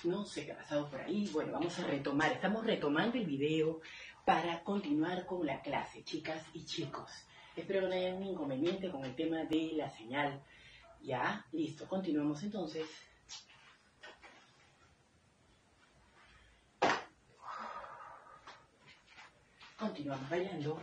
No sé qué ha pasado por ahí. Bueno, vamos a retomar. Estamos retomando el video para continuar con la clase, chicas y chicos. Espero que no haya ningún inconveniente con el tema de la señal. Ya, listo. Continuamos entonces. Continuamos bailando.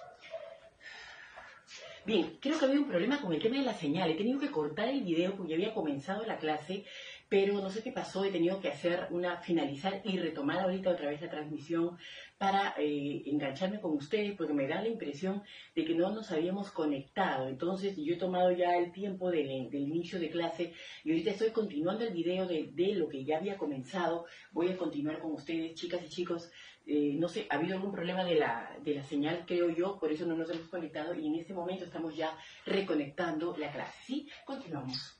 Bien, creo que había un problema con el tema de la señal. He tenido que cortar el video porque ya había comenzado la clase, pero no sé qué pasó. He tenido que hacer finalizar y retomar ahorita otra vez la transmisión para engancharme con ustedes, porque me da la impresión de que no nos habíamos conectado. Entonces yo he tomado ya el tiempo del inicio de clase y ahorita estoy continuando el video de lo que ya había comenzado. Voy a continuar con ustedes, chicas y chicos. No sé, ha habido algún problema de la señal, creo yo, por eso no nos hemos conectado y en este momento estamos ya reconectando la clase, ¿sí? Continuamos.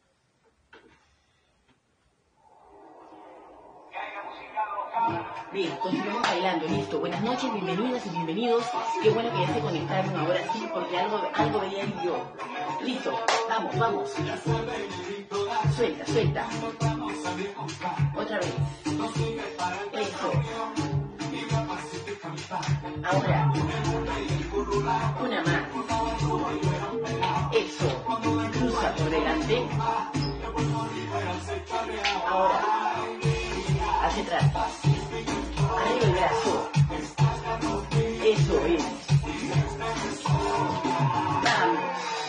Bien, continuamos bailando, listo. Buenas noches, bienvenidas y bienvenidos. Qué bueno que ya se conectaron ahora sí, porque algo veía ahí yo. Listo, vamos, vamos. Suelta, suelta. Otra vez. Eso. Ahora, una más. Eso, cruza por delante. Ahora, hacia atrás. Arriba el brazo. Eso es. Vamos.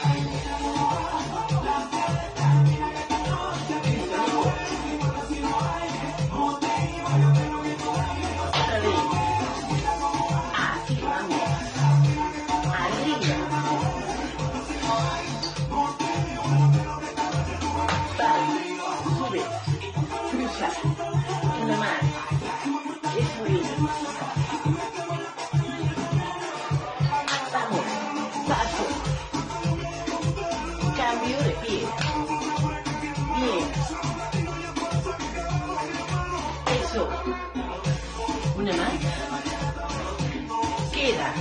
Una más. Eso es. Vamos. Paso. Cambio de pie. Bien. Eso. Una más. Queda.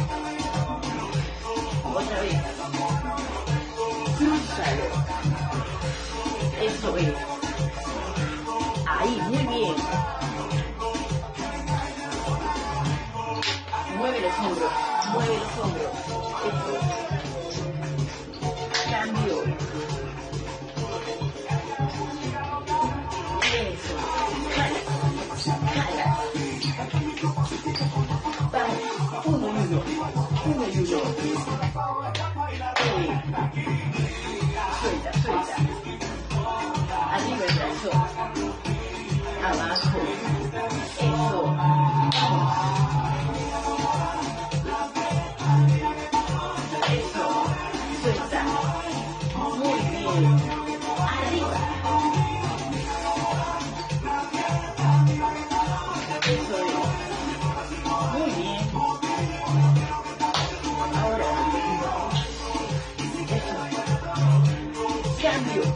Otra vez. Crúzalo. Eso es. Ahí, muy bien. Mueve los hombros, mueve los hombros. Eso. Cambio. Eso. Jala, jala. Vamos, uno y uno. Suelta, suelta. Arriba el brazo. Abajo. Eso. Eso. Suelta. Muy bien. Arriba. Eso es. Muy bien. Ahora. Eso. Cambio.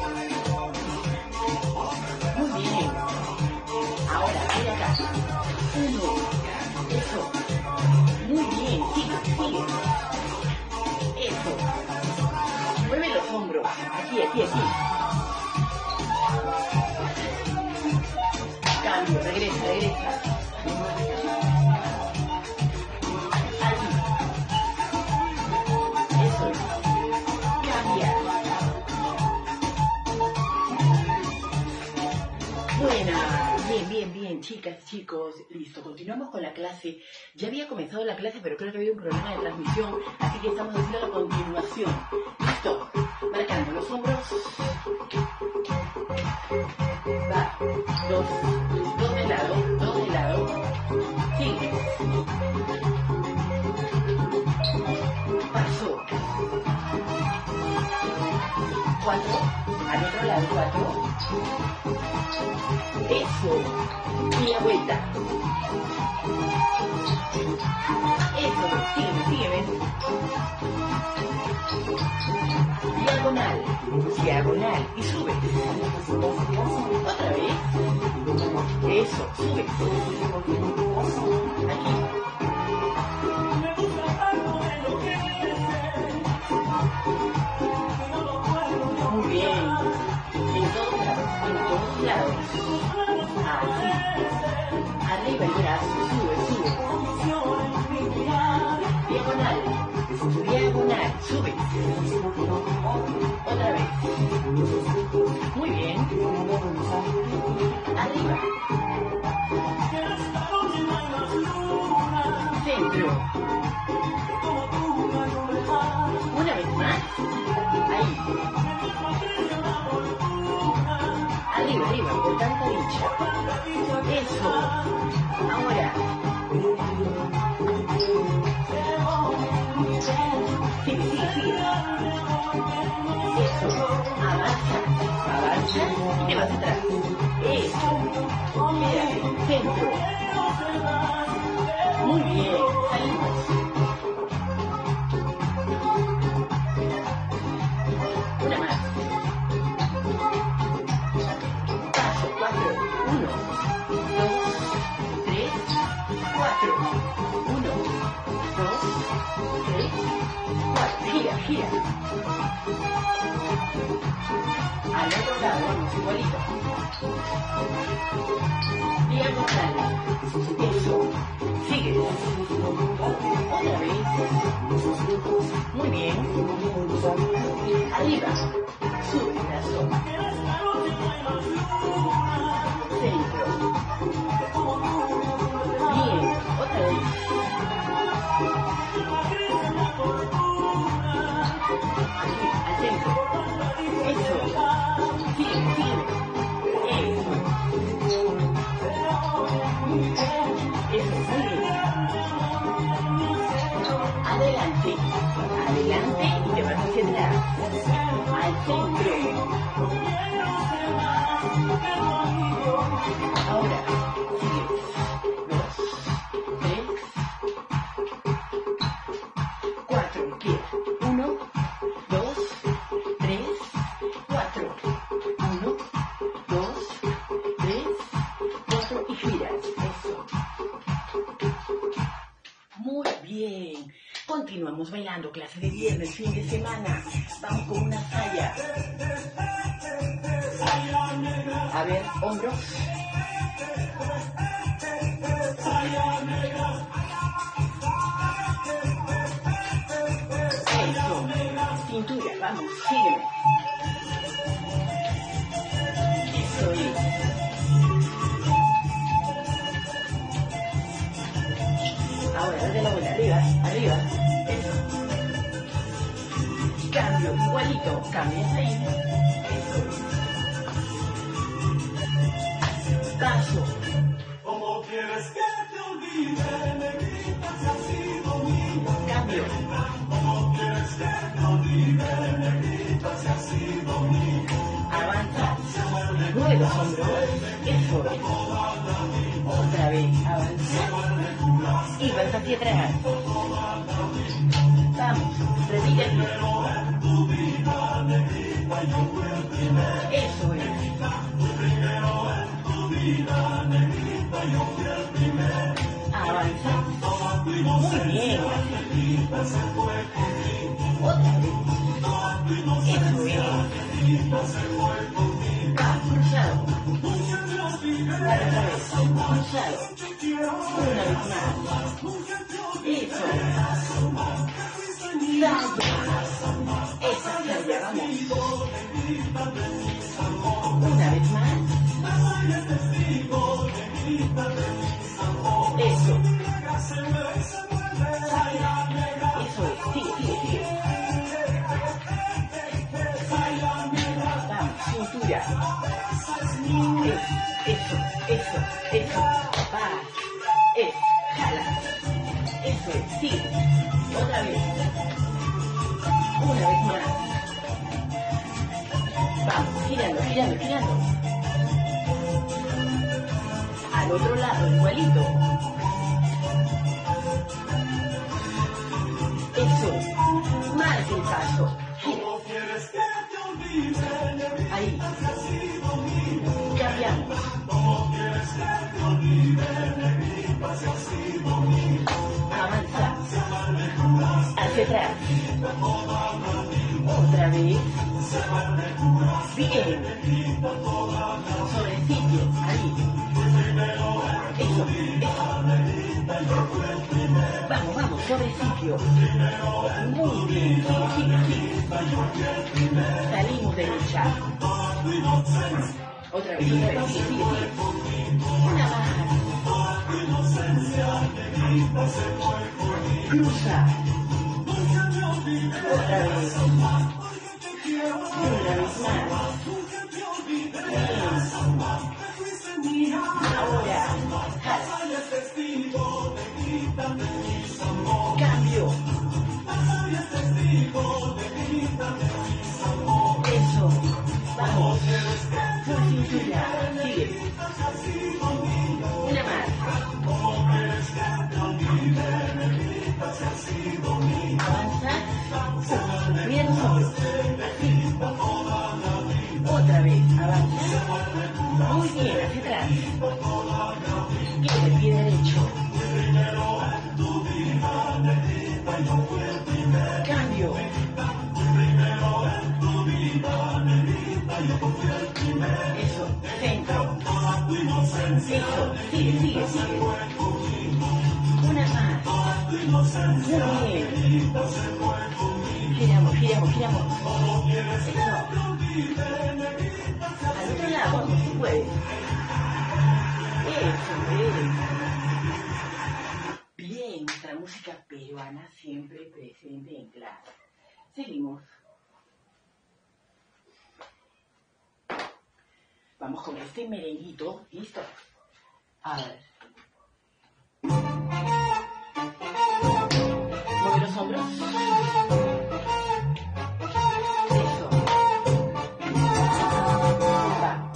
Muy bien. Ahora, ven acá. Uno. Eso. Muy bien. Sigue, sigue. Eso. Mueve los hombros. Aquí, aquí, aquí. Cambio. Regresa, regresa. Aquí. Eso. Cambia. Buena. Bien, bien, bien, chicas, chicos, listo, continuamos con la clase. Ya había comenzado la clase, pero creo que había un problema de transmisión, así que estamos haciendo la continuación. Listo, marcando los hombros. Va, dos de lado, dos de lado. Sigue. Paso. 4, al otro lado, 4. Eso. Y la vuelta. Eso. Sígueme, sígueme. Diagonal. Diagonal. Y sube. Otra vez. Eso. Sube. Aquí. Muy bien. En todos lados. En todos lados. paso, sube, sube. Diagonal, diagonal, sube. Otra vez. Muy bien. Arriba. Centro. Una vez más. Ahí. Arriba, arriba, con tanta dicha. Eso. Ahora. Sigue, sigue, sigue. Eso. Avanza. Avanza y te vas atrás. Eso. Quédate. Centro. Muy bien. Salimos. Una más. Paso. 4. 1, 2, 3, 4. 1, 2, 3, 4. Gira, gira. Al otro lado, vamos, igualito. Diagonal. Eso. Sigue. Otra vez. Muy bien. Arriba. Sube, brazo. Centro. Bien. Otra vez. Aquí, al centro. Eso. Sigue, sigue. Eso. Eso, muy bien. Adelante. Adelante y te vas hacia atrás. Al centro. Ahora. Sigue. 2, 3, 4. Queda. 1, 2, 3, 4. 1, 2, 3, 4 y giras. Eso. Muy bien. Continuamos bailando, clase de viernes, fin de semana. Vamos con una saya. A ver, hombros. Eso. Cintura, vamos, sígueme. Eso es. Ahora, dale la vuelta, arriba, arriba. Eso. Cambio, igualito. Cambias ahí. Eso. Paso. ¿Cómo quieres que te olvide, negrita, si has sido mía? Cambio. ¿Cómo quieres que te olvide, negrita, si has sido mía? Avanza. Mueve los hombros. Eso es. Otra vez. Avanza. Y vas hacia atrás. Vamos. Repite aquí. Eso es. Avanza. Muy bien. Otra vez. Eso es. Va, cruzado. Para otra vez. Cruzado. Una vez más. Eso. Saya. Esa saya, vamos. Una vez más. Eso. Eso es. Sigue, sigue, sigue. Vamos, cintura. Eso, eso, eso. Va. Jala. Eso es. Sigue. Otra vez. Una vez más. Vamos, girando, girando, girando. Al otro lado, igualito. Eso. Marca el paso. Gira. Ahí. Cambiamos. Avanza. Hacia atrás. Otra vez. Bien. Sobre el sitio. Ahí. Eso. Eso. Vamos, vamos, suavecito. Muy bien, sigue, sigue. Salimos de luchar. Otra vez, sigue, sigue. Una más. Cruza. Otra vez. Una vez más. Bien. Ahora. Cambio. Eso. Vamos. Por cintura. Sigue. Una más. Avanza. Mira los hombros. Así. Otra vez. Avanza. Muy bien. Hacia atrás. Queda el pie derecho. Cambio. Eso, centro. Eso, sigue, sigue, sigue. Una más. Muy bien. Giramos, giramos, giramos. Eso. Al otro lado, vamos, si puedes. Eso, bien, nuestra música peruana siempre presente en clase. Seguimos. Vamos con este merenguito. ¿Listo? A ver. Mueve los hombros. Eso. Va.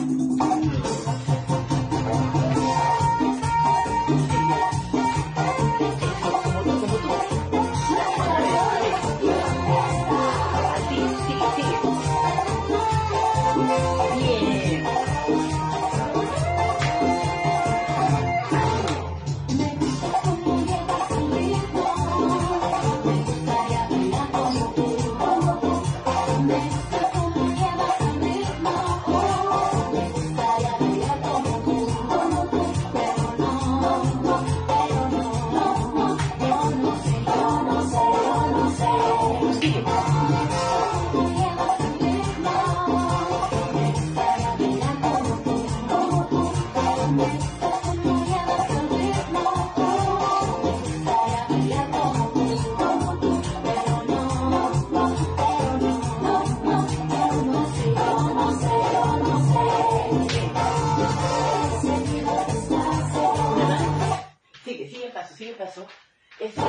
Sigue el paso. Eso.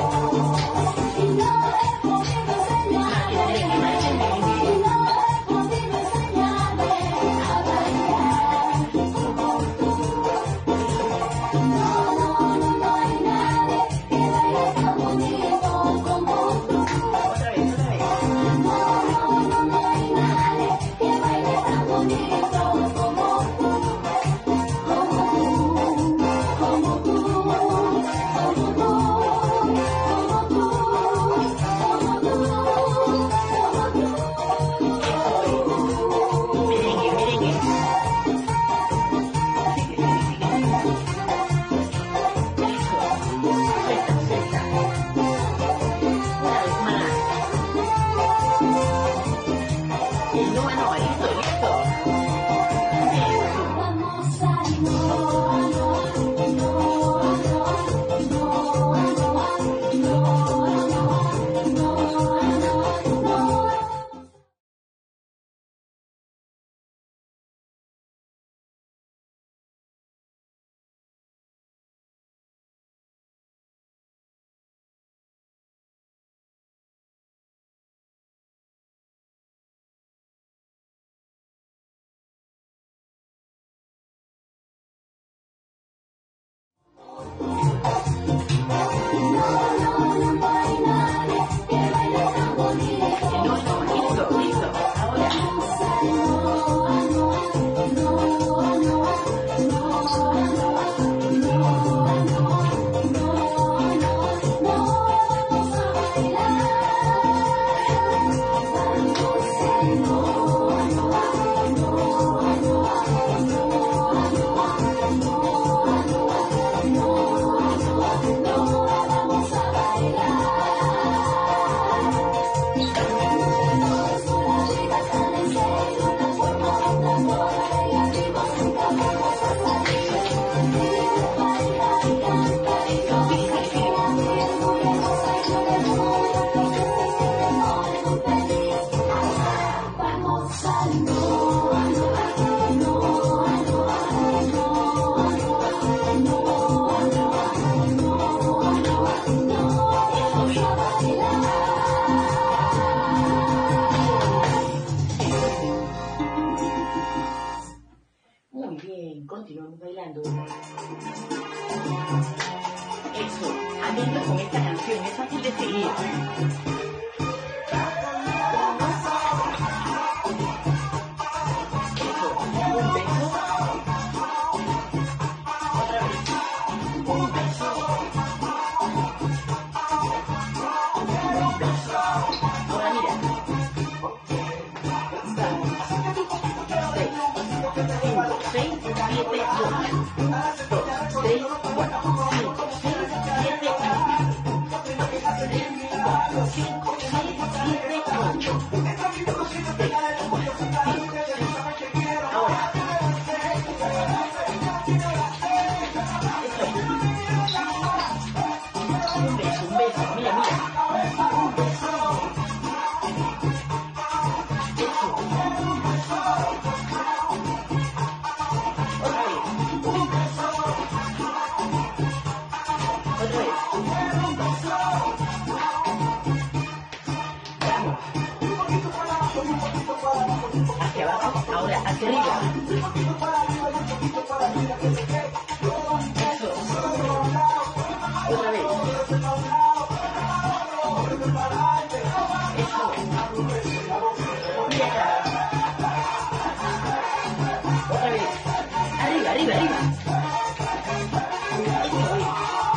Eso, atento con esta canción, es fácil de seguir. Eso, un beso. Otra vez, un beso. Un beso. Ahora mira. 6, 5, 6, 7, 8. 2, 3, 4, 5, 6, 7, 8. 5, 6, 7, 8. Ahora. Un beso, mira, mira. Un beso. Eso. Otra vez. Un beso. Otra vez. Un beso. Vamos. Hacia abajo, ahora hacia arriba. Eso. Otra vez. Eso. Mira acá. Otra vez. Arriba, arriba, arriba. Eso es.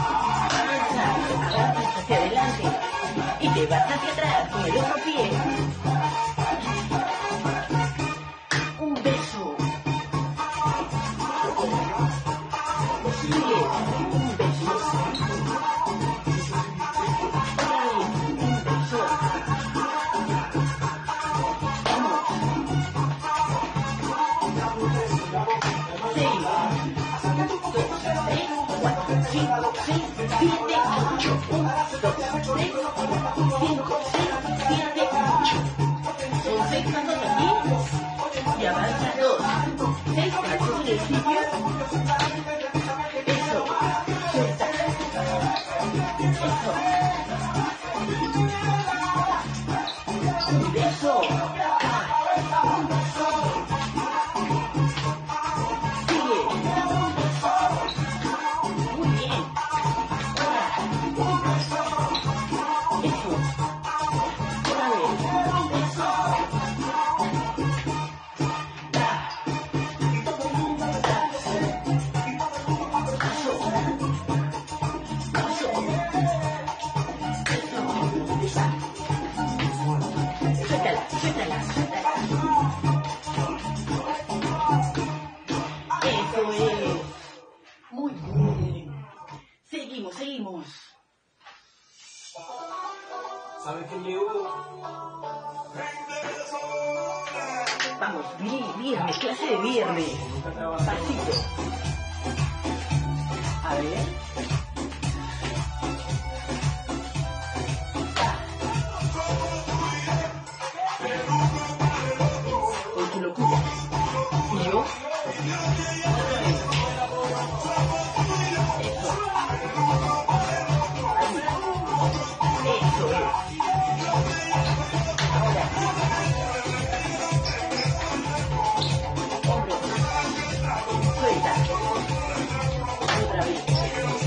Avanza hacia adelante. Y te vas hacia atrás con el otro pie. Un beso. Sigue. Un beso. Otra vez. Un beso. Vamos. 6, 2, 3, 4, 5, 6, 7, 8. 1, 2, 3, 4, 5, 6, 7, 8. Son 6 pasos aquí y avanza 2. 6 pasos en el sitio. Eso. Suelta. Eso. Un beso. Un beso. Sigue. Un beso. Muy bien. Ahora. Un beso. Eso. Otra vez. Un beso. Da. Paso. Paso. Eso. Suéltala, suéltala, suéltala. Eso es. Muy bien. Seguimos, seguimos. ¿Sabes quién llegó? Vamos, viernes, clase de viernes. Pasito. A ver. Con tu locura. ¿Y yo? Otra vez. Eso. Ahí. Eso es. Ahora. Hombros. Suelta. Otra vez.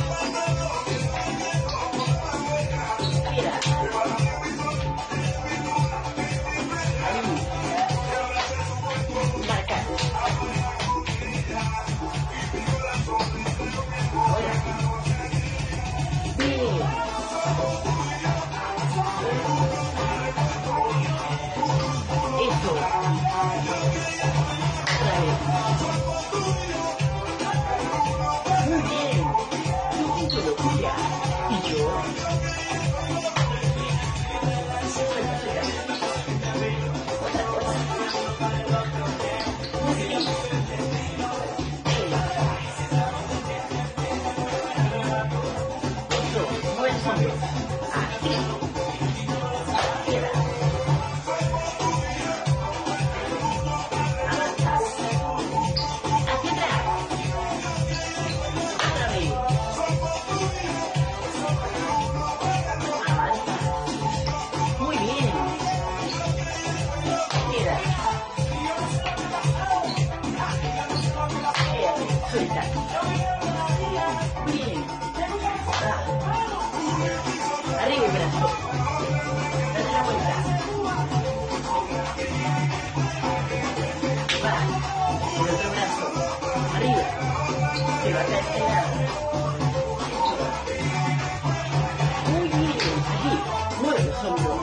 Muy bien, allí, mueve los hombros.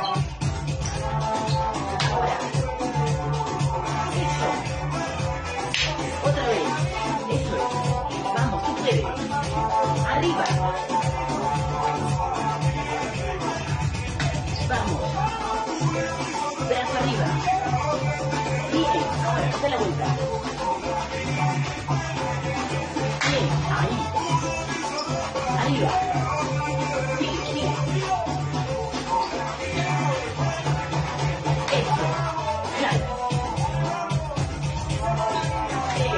Ahora, eso. Otra vez, eso es. Vamos, tú puedes. Arriba. Vamos. Brazo arriba. Bien, ahora, da la vuelta. Bien, ahí. Arriba. Sigue, sigue. Eso. Jala. Eso.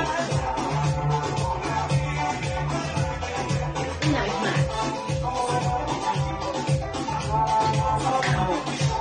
Una vez más. Vamos.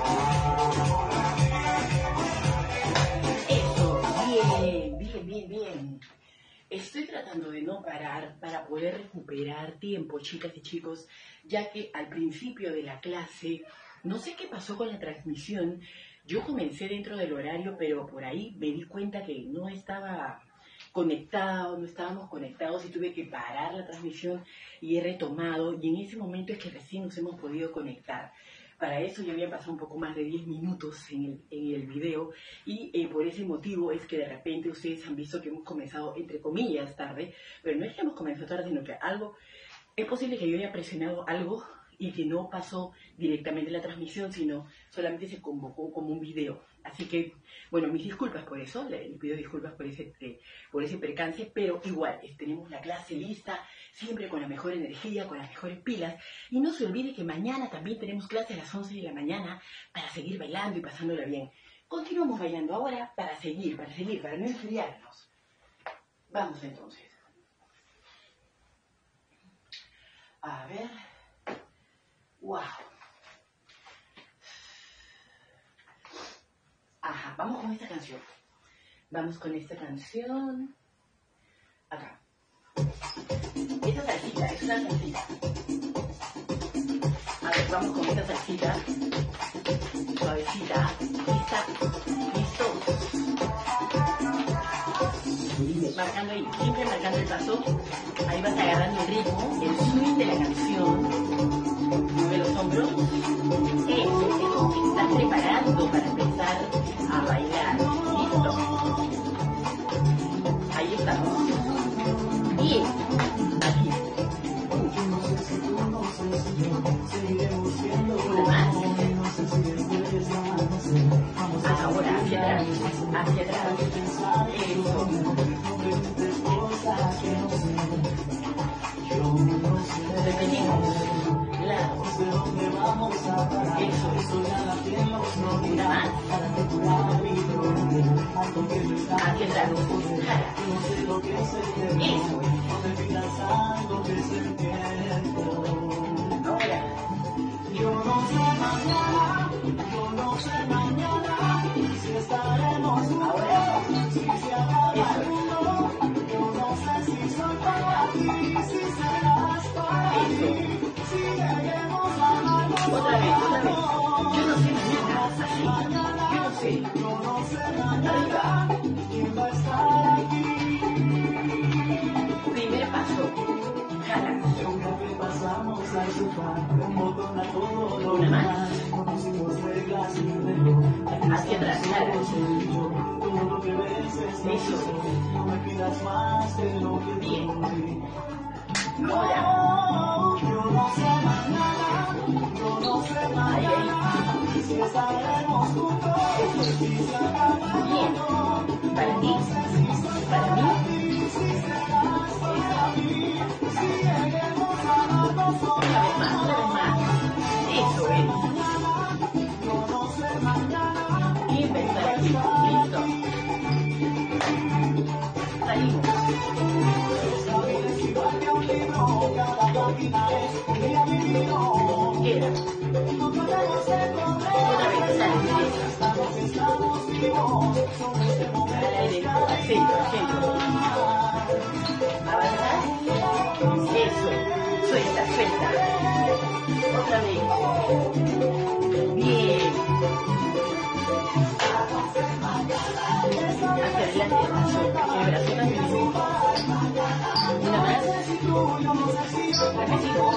Eso. Bien, bien, bien, bien. Estoy tratando de no parar para poder recuperar tiempo, chicas y chicos, ya que al principio de la clase, no sé qué pasó con la transmisión, yo comencé dentro del horario, pero por ahí me di cuenta que no estaba conectado, no estábamos conectados y tuve que parar la transmisión y he retomado y en ese momento es que recién nos hemos podido conectar. Para eso ya habían pasado un poco más de 10 minutos en el video y por ese motivo es que de repente ustedes han visto que hemos comenzado entre comillas tarde, pero no es que hemos comenzado tarde, sino que algo, es posible que yo haya presionado algo y que no pasó directamente la transmisión, sino solamente se convocó como un video. Así que, bueno, mis disculpas por eso, les pido disculpas por ese percance, pero igual, tenemos la clase lista, siempre con la mejor energía, con las mejores pilas. Y no se olvide que mañana también tenemos clase a las 11 de la mañana para seguir bailando y pasándola bien. Continuamos bailando ahora para seguir, para no enfriarnos. Vamos entonces. A ver. ¡Wow! Ajá, vamos con esta canción. Vamos con esta canción. Acá. Esta salsita, es una salsita. A ver, vamos con esta salsita. Suavecita. ¿Lista? ¿Listo? Marcando ahí, siempre marcando el paso. Ahí vas agarrando el ritmo, el swing de la canción. Mueve los hombros. Eso, te estás preparando para empezar a bailar. ¿Listo? Ahí estamos. Bien. Aquí. Una más. Ahora, hacia atrás. Hacia atrás. Eso. Repetimos. Lado. Eso. Una más. Hacia atrás. Jala. Eso. Ahora. Yo no sé mañana si estaremos Ahora. si se acaba el mundo. Yo no sé si soy para ti, si serás para mí, si lleguemos a algo. Otra vez. Yo no sé mañana, así. Yo no sé. Arriba. ¿Quién va a estar aquí? Primer paso. Jala. Pasamos a sofá, un botón a todo lo Una más. conocimos reglas y reloj. Hacia atrás, jala. Todo lo que ves es Eso. no me pidas más de lo que Bien. doy. Ahora. Yo no sé mañana, Ahí. si estaremos juntos, si se acaba el Bien. mundo. Para ti. Para mí. Si serás para mí, si lleguemos a darnos Una vez más. Eso es. yo no sé mañana. Y empezar aquí. Listo. Salimos. Queda. Otra vez, sale. Al centro. Avanzar. Eso. Suelta. Otra vez. Bien. Hacia el brazo también. Una más. Repetimos.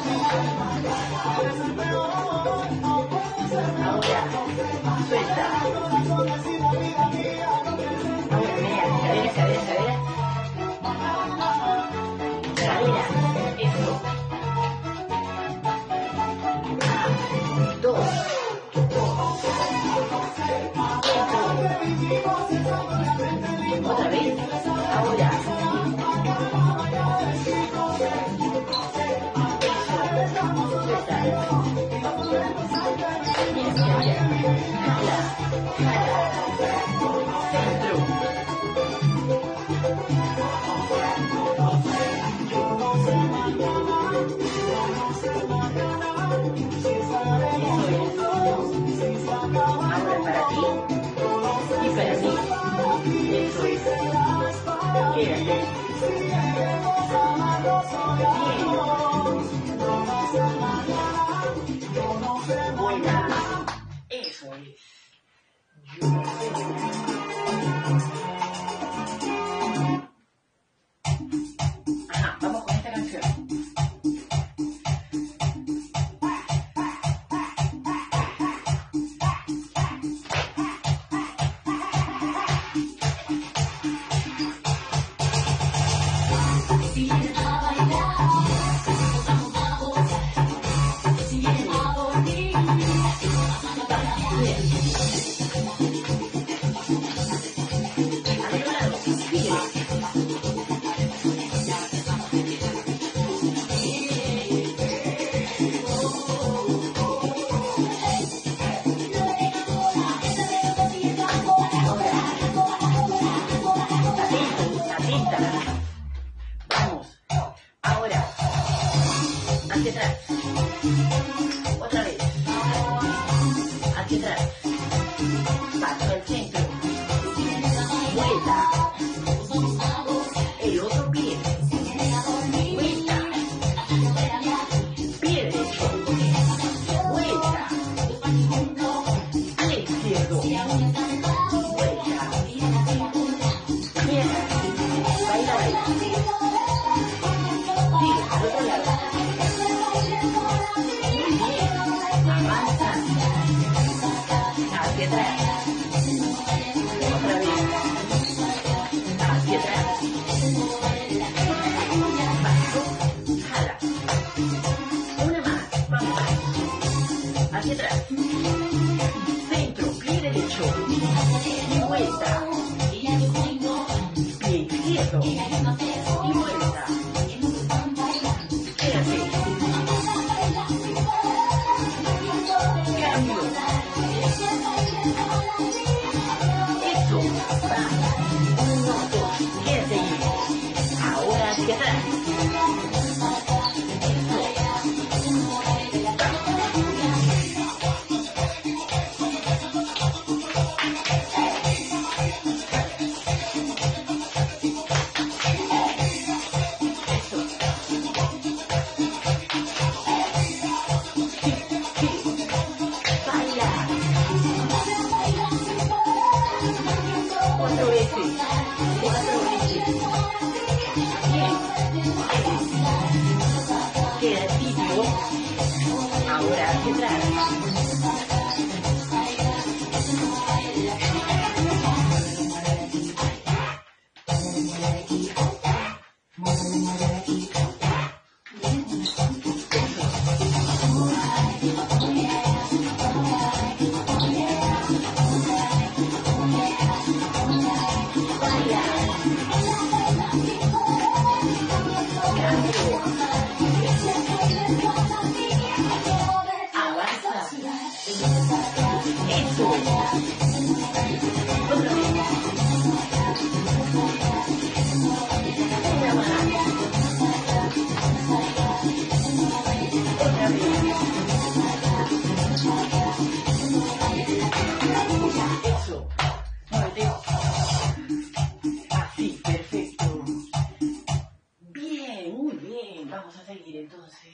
Ahora, suelta. Ahora, mira, cadera, cadera, cadera. Cadera, eso. 2. Otra vez. Ahora. Bien, bien, bien. Jala, jala. Centro. Ahora para ti y para mí. Eso es. Quédate. Bien. Buena. Eso es. Yo no sé. Ajá, vamos con esta canción. Vamos. Ahora. Hacia atrás. Otra vez. Hacia atrás. Paso al centro. Vuelta. El otro pie. Vuelta. Pie derecho. Vuelta. Pie izquierdo. Vuelta. Mierda. Baila, baila. Sigue al otro lado. Muy bien. Avanza. Hacia atrás. Otra vez. Hacia atrás. Paso. Jala. Una más. Vamos. Hacia atrás. Centro. Pie derecho. Y vuelta. Pie izquierdo. Y vuelta. Quédate. Cambio. Eso. Va. 1, 2. Quédate ahí. Ahora hacia atrás. Baila. 4 veces. 4 veces. Bien. Queda tibio. Ahora hacia atrás. Baila. Cambio. Avanza. Eso. Otra vez. Una más. Otra vez. Eso. Muévete. Así, perfecto. Bien, muy bien. Vamos a seguir entonces.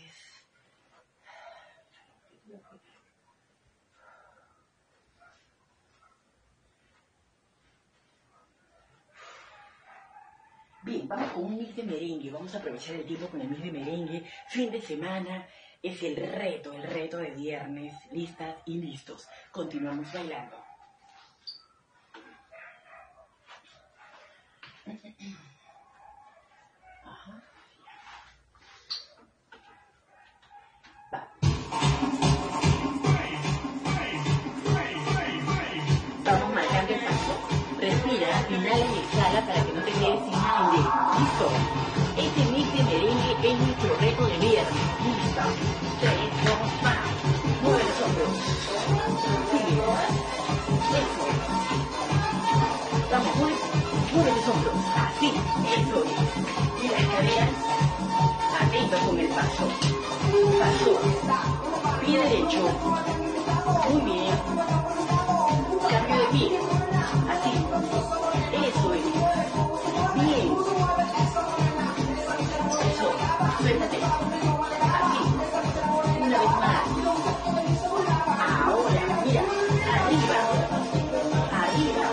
Bien, vamos con un mix de merengue. Vamos a aprovechar el tiempo con el mix de merengue. Fin de semana es el reto de viernes. Listas y listos. Continuamos bailando. Ajá. Va. Vamos marcando el paso. Respira, inhala y exhala para que no te quedes sin aire. Listo. Este mix de merengue es nuestro reto de viernes. Listo. 3, 2, va. Mueve los hombros. Sigue. Eso. Vamos, mueve los hombros. Así. Eso. Y las caderas. Atento con el paso. Paso. Pie derecho. Muy bien. Cambio de pie. Así. Eso es. Bien. Eso. Suéltate. Así. Una vez más. Ahora, mira. Arriba. Arriba.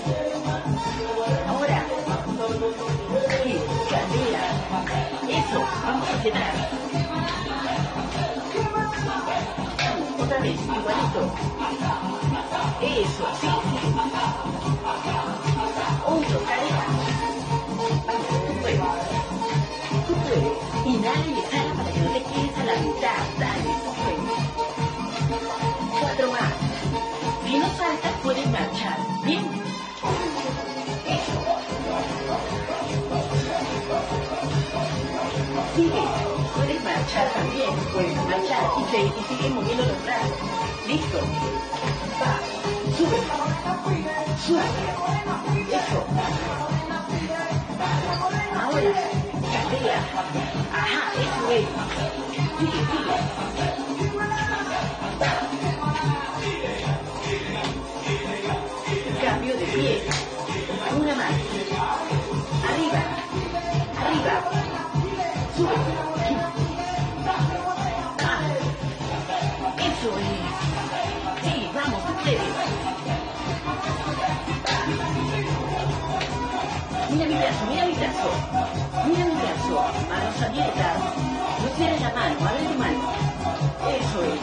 Ahora. Sí. Cadera. Eso. Vamos a quedar. Otra vez. Igualito. Eso. Sí, sí. Hombro, cadera. Tú puedes. Inhala y exhala para que no te quedes a la mitad. Dale, tú puedes. 4 más. Si no saltas, puedes marchar. Bien. Eso. Sigue. Puedes marchar también. Puedes marchar y sigue moviendo los brazos. Listo. Va. Sube. Sube. Eso. Ahora, cadera. Ajá, eso es. Sigue, sigue. Cambio de pie. Una más. Arriba. Arriba. Sube. Eso es. Sí, vamos, ustedes. Mira mi brazo, mira mi brazo. Mira mi brazo. Manos abiertas. No cierres la mano, abre tu mano. Eso es.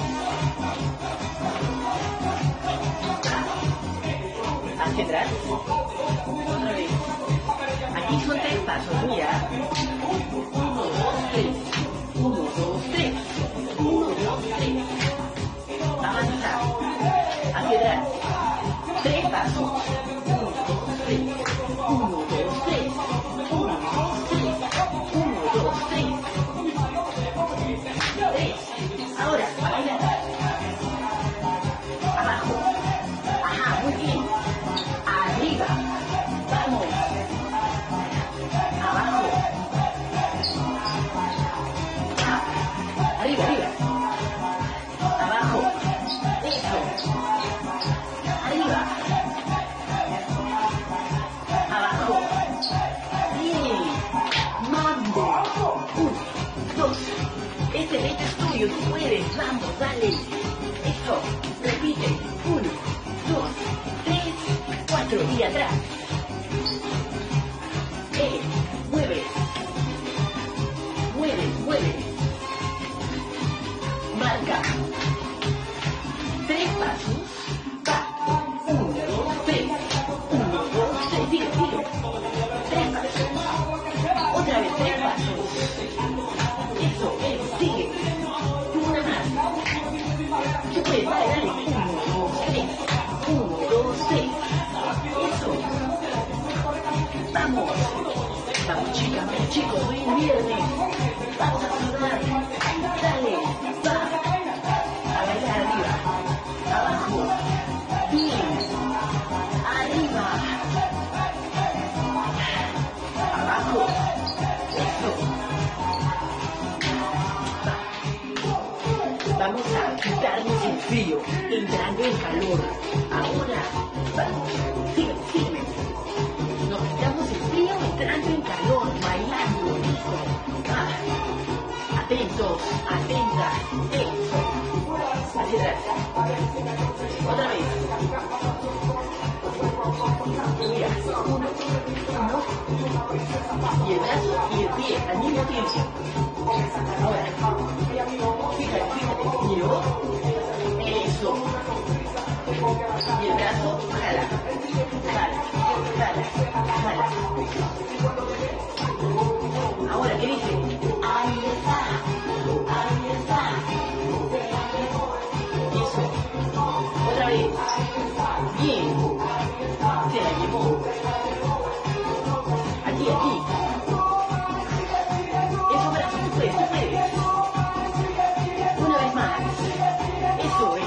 Hacia atrás. Otra vez. Aquí son 3 pasos, mira. 1, 2, 3. 1, 2, 3. 1, 2, 3. Avanza. Hacia atrás. 3 pasos. 1, 2, 3. 1, 2, 3. 1, 2, 3. 1, 2, 3. 3. Ahora, a bailar. Abajo. Ajá, muy bien. Arriba. Vamos. Abajo. Arriba, arriba. Abajo. Eso. Arriba. Abajo. Bien. Mambo. 1, 2. Este reto es tuyo, tú puedes. Vamos, dale. Eso. Repite. 1, 2, 3, 4. Y atrás. Mueve. Mueve, mueve. Marca. 3 pasos. Va. 1, 2, 3. 1, 2, 3. Sigue, sigue. 3 pasos. Otra vez, 3 pasos. Eso, sigue. Una más. Tú puedes, dale, dale. 1, 2, 3. 1, 2, 3. Eso. Vamos. Vamos, chicas, chicos, hoy es viernes. Vamos a sudar. Dale, va. A bailar arriba. Abajo. Bien. Arriba. Abajo. Eso. Va. Vamos a quitarnos el frío, entrando en calor. Ahora, vamos. Sígueme, sígueme. Nos quitamos el frío entrando en calor, bailando, listo. Atentos, atentas, eso. Hacia atrás. Otra vez. Mira, uno, y el brazo y el pie al mismo tiempo. Ahora, fíjate, miro, eso. Y el brazo, jala, jala, jala, jala. Ahora, ¿qué dice? Ahí está, ahí está. Eso. Otra vez. Bien. Se la llevó. Aquí, aquí. Eso, brazo, tú puedes, tú puedes. Una vez más. Eso es.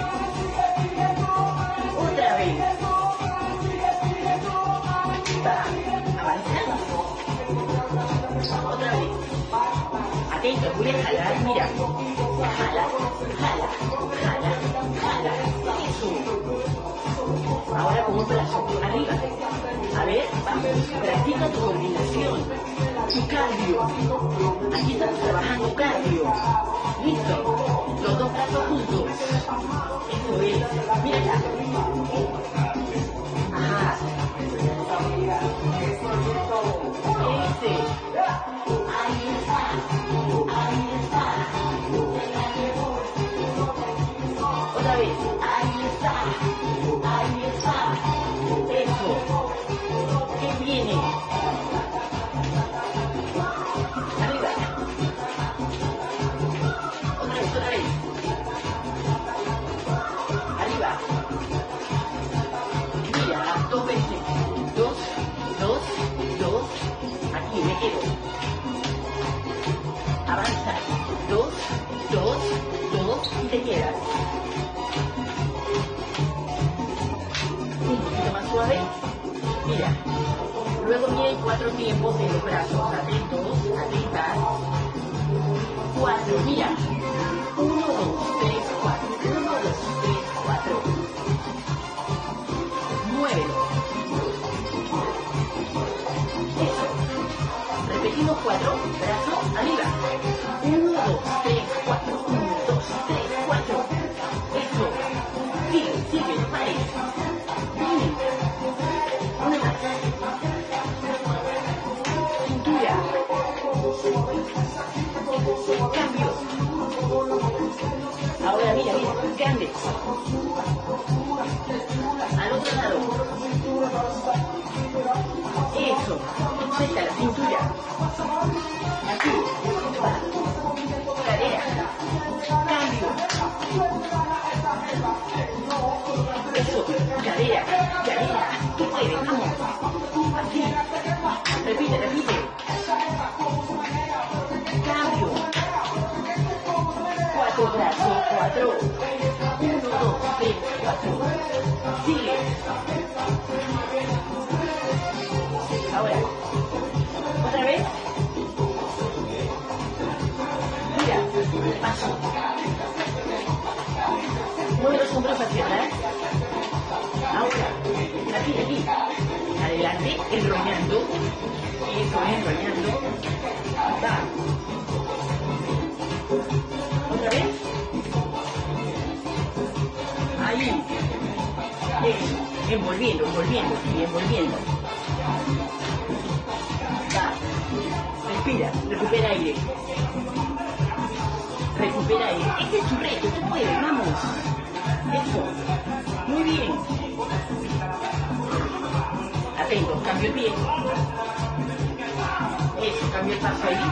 Otra vez. Va. Avanzando. Otra vez. Atento, voy a jalar, mira. Jala, jala, jala, jala. Eso. Ahora con un brazo arriba. A ver, vamos. Practica tu coordinación. Tu cardio. Aquí estamos trabajando cardio. Listo. Los dos brazos juntos. Eso es. Mira acá. Ajá. Ese. Ahí está. Ahí está. Otra vez. Ahí está. Ahí está. Eso. ¿Qué viene? Arriba. Otra vez, otra vez. Arriba. Mira, dos veces. Dos, dos, dos. Aquí me quedo. Avanza. Dos, dos, dos. Y te quedas. Un poquito más suave. Mira. Luego vienen 4 tiempos de los brazos. Atentos, atentas. 4, mira. 1, 2, 3, 4. 1, 2, 3, 4. Muévelo. Eso. Repetimos 4. Brazo arriba. 1, 2, 3, 4. 1, 2, 3, 4. Eso. Sigue, sigue, no pares. Bien. Una más. Cintura. Cambio. Ahora mira, mira, grande. Al otro lado. Eso. Suelta la cintura. Aquí. Va. Cadera. Cambio. Eso. Cadera. Cadera. Tú puedes, vamos. Así. Repite, repite. Cambio. 4 brazos, 4. 1, 2, 3, 4. Sigue. Ahora. Otra vez. Mira. Paso. Mueve los hombros hacia atrás. Ahora. Aquí, aquí. Adelante, enrollando. Eso, enrollando. Va. Otra vez. Ahí. Eso. Envolviendo, envolviendo y envolviendo. Va. Respira, recupera aire. Recupera aire. Este es tu reto, tú puedes, vamos. Eso. Muy bien. Atentos, cambio el pie. Eso, cambio el paso ahí.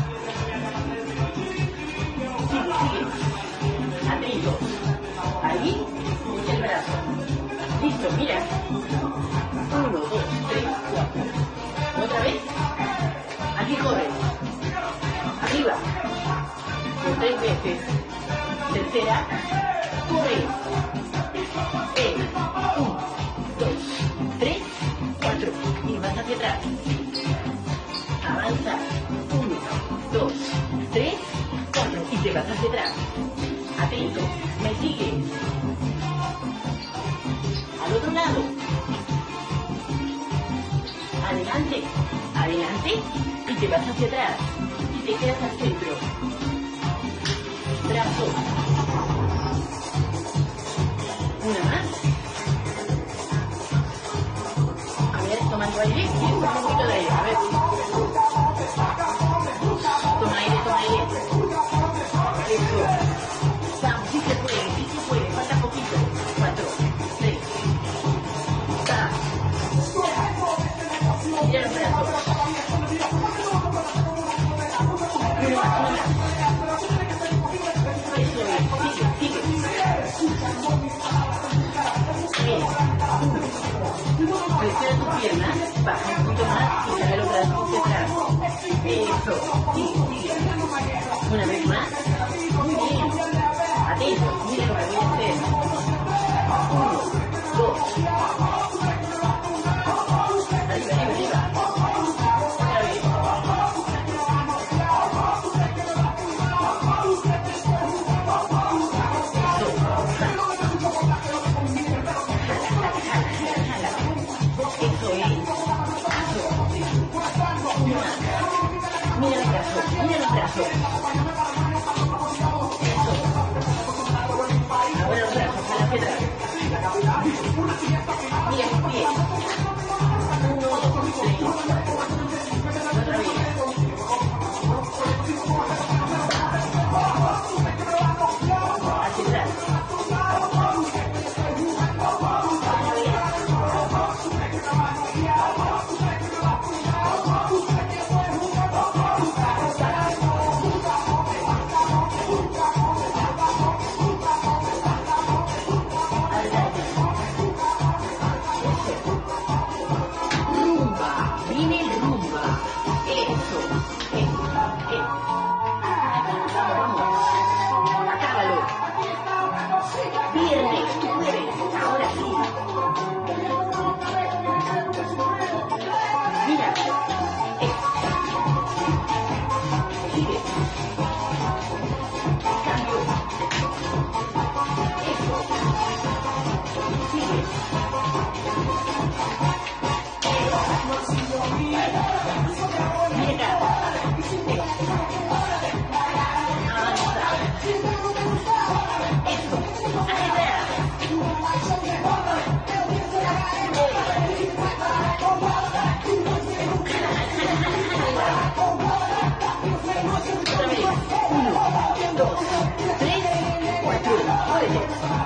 Sigue, sigue. Atentos. Ahí, y el brazo. Listo, mira. 1, 2, 3, 4. Otra vez. Aquí corre. Arriba. Por 3 veces. Tercera. Corre. 1, 2, 3, 4. Y vas hacia atrás. Avanza. 1, 2, 3, 4. Y te vas hacia atrás. Atento. Me sigues. Al otro lado. Adelante. Adelante. Y te vas hacia atrás. Y te quedas al centro. Brazo. Una más. Eso es, sigue. Bien. Presiona tu pierna, baja un poquito más y saca los brazos hacia atrás. Eso, sigue. Una vez más. Muy bien. Atento, mira lo que voy a hacer. 1, 2. Arriba. Otra vez. Eso es. Mira los brazos. Eso. Ahora los brazos, jala hacia atrás. Mira mis pies. 1, 2, 3, 4. Otra vez. Hacia atrás. Rumba, viene el rumba. Eso. Vamos. Acábalo. Viernes, tú puedes. Ahora sí. Mira. Sigue. Cambio. Eso. Sigue. Mira acá. Avanza. Eso. Hacia atrás. Otra vez. 1, 2, 3, 4. Muévete.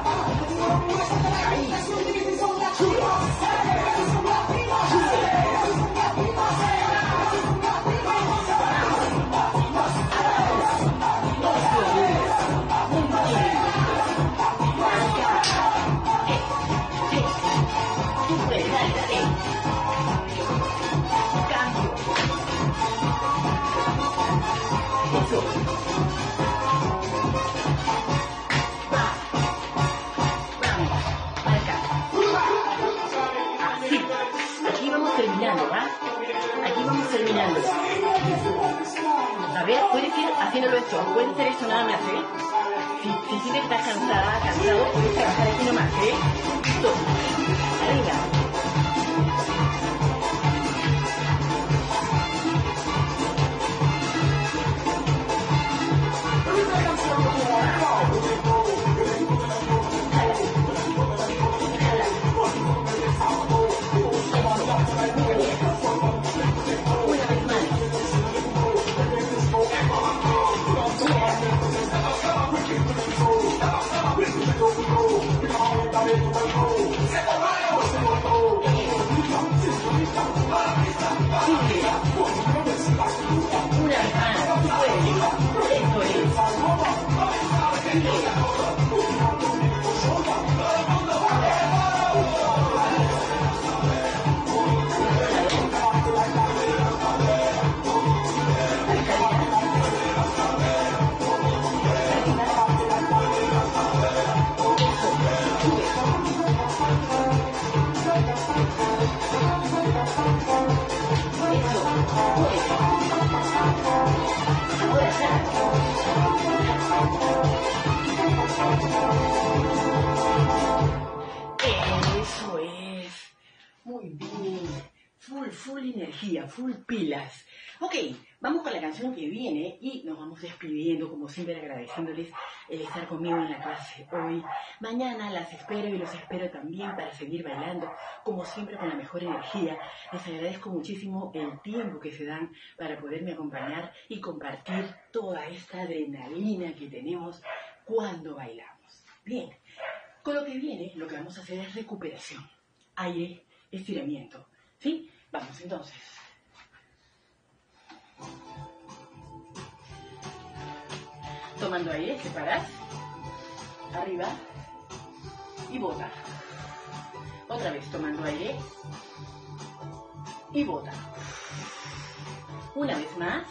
Ahí. Sube. Eso. Vamos. Para acá. Así. Aquí vamos terminando, ¿va? Aquí vamos terminando. A ver, puedes ir haciéndolo esto. Puedes hacer esto nada más, ¿eh? Si te estás cansado, puedes trabajar aquí nomás, ¿eh? Listo. Arriba. Una vez más. Una vez más. Eso es. Eso es. Muy bien. Full energía, full pilas. Ok, vamos con la canción que viene y nos vamos despidiendo, como siempre agradeciéndoles el estar conmigo en la clase hoy. Mañana las espero y los espero también para seguir bailando, como siempre con la mejor energía. Les agradezco muchísimo el tiempo que se dan para poderme acompañar y compartir toda esta adrenalina que tenemos cuando bailamos. Bien, con lo que viene, lo que vamos a hacer es recuperación, aire, estiramiento. ¿Sí? Vamos entonces. Tomando aire, separas. Arriba. Y bota. Otra vez tomando aire. Y bota. Una vez más.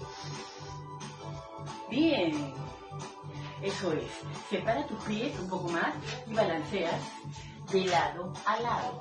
Bien. Eso es. Separa tus pies un poco más y balanceas de lado a lado.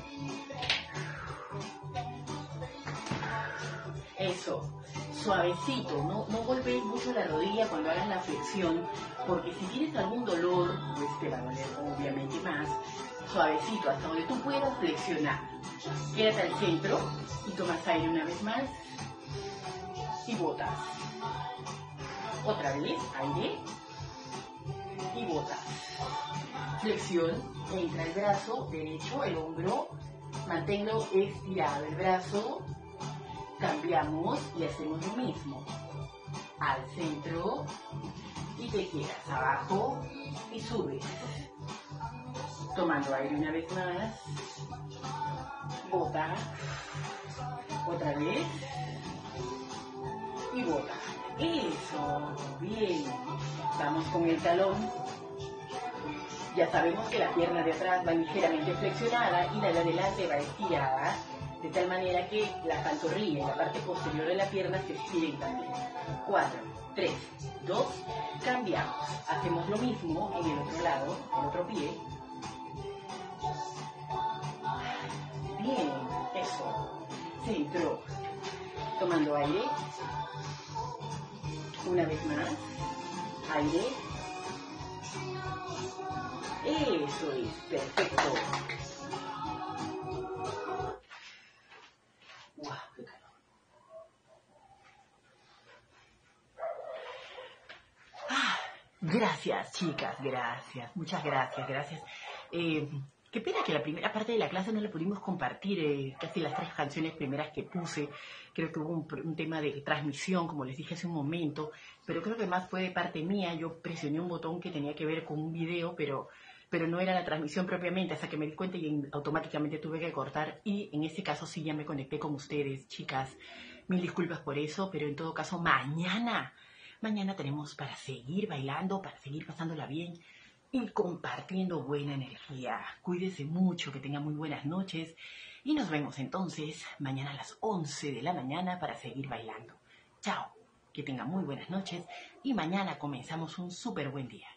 Eso. Suavecito. No golpees mucho la rodilla cuando hagas la flexión, porque si tienes algún dolor, pues te va a doler obviamente más. Suavecito, hasta donde tú puedas flexionar. Quédate al centro y tomas aire una vez más y botas. Otra vez, aire y botas. Flexión, entra el brazo derecho, el hombro, manténlo estirado el brazo, cambiamos y hacemos lo mismo. Al centro y te quedas abajo y subes. Tomando aire una vez más. Bota. Otra vez. Y bota. Eso. Bien. Vamos con el talón. Ya sabemos que la pierna de atrás va ligeramente flexionada y la de adelante va estirada, de tal manera que la pantorrilla y la parte posterior de la pierna se estiren también. 4, 3, 2, cambiamos. Hacemos lo mismo en el otro lado, el otro pie. Bien, eso. Centro. Tomando aire. Una vez más. Aire. Eso es, perfecto. ¡Wow! ¡Qué calor! Gracias, chicas, gracias. Muchas gracias, gracias. Qué pena que la primera parte de la clase no la pudimos compartir, casi las 3 canciones primeras que puse. Creo que hubo un tema de transmisión, como les dije hace un momento, pero creo que más fue de parte mía. Yo presioné un botón que tenía que ver con un video, pero no era la transmisión propiamente, hasta que me di cuenta y automáticamente tuve que cortar, y en ese caso sí ya me conecté con ustedes, chicas. Mil disculpas por eso, pero en todo caso mañana tenemos para seguir bailando, para seguir pasándola bien y compartiendo buena energía. Cuídense mucho, que tengan muy buenas noches y nos vemos entonces mañana a las 11 de la mañana para seguir bailando. Chao, que tengan muy buenas noches y mañana comenzamos un súper buen día.